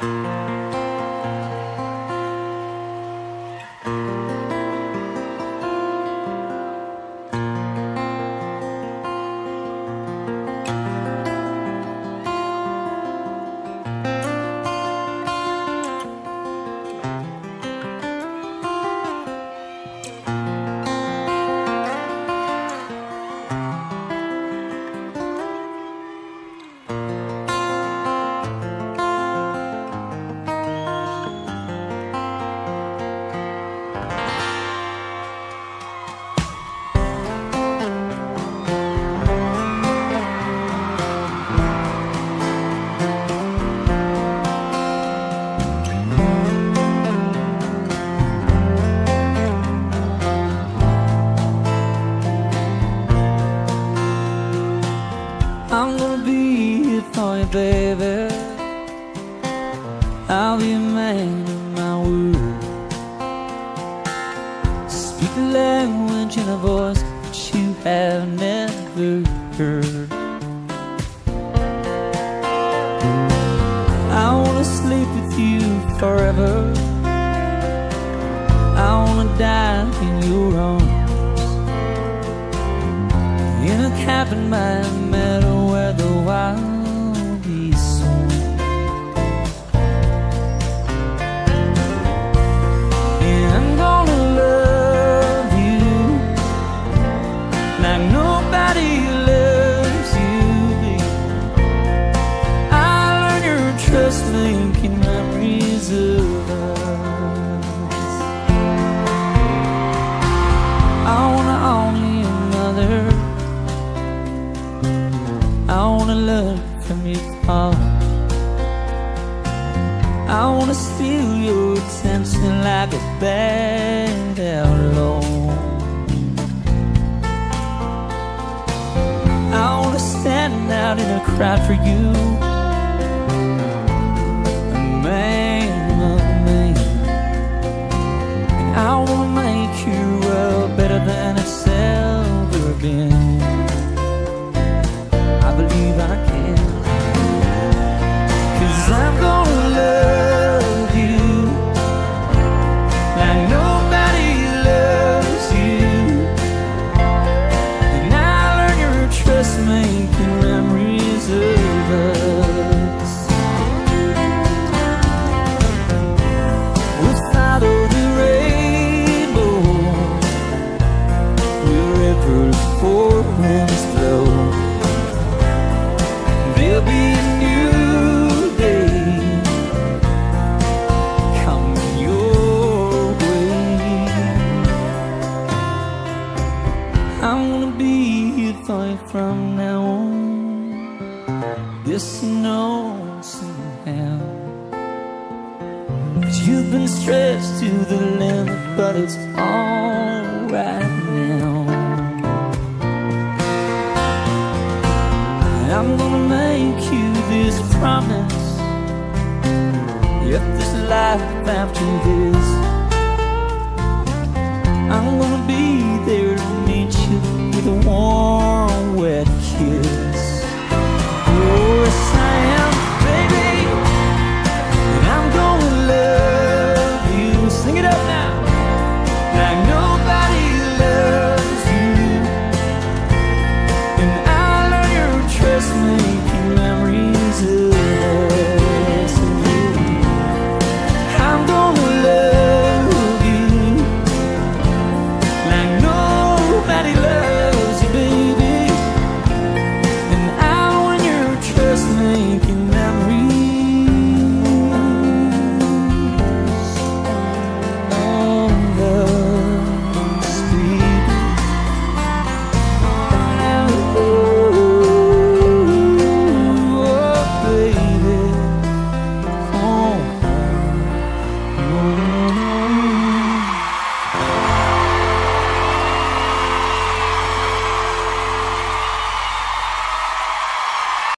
I'm gonna be here for you, baby. I'll be a man of my word. Speak a language in a voice that you have never heard. I wanna sleep with you forever. I wanna die in your arms, in a cabin by a meadow where the wild bees song. And I'm gonna love you like nobody loves you, babe. I'll learn your trust, making memories of us. I wanna own your mother. I wanna learn from your father. I wanna steal your attention like a bad outlaw. I wanna stand out in a crowd for you, a man of man. And I wanna make your world better than it's ever been. I believe I can, 'cause I'm gonna love you like nobody loves you. And I'll learn your trust, making memories of us. We'll follow the rainbow wherever the four winds blow. There'll be a new day coming your way. I'm gonna be here for you from now on. This you know somehow, 'cause you've been stretched to the limit, but it's all right now. I'm gonna make you this promise: if there's life after this, I'm gonna be there to meet you with a warm, wet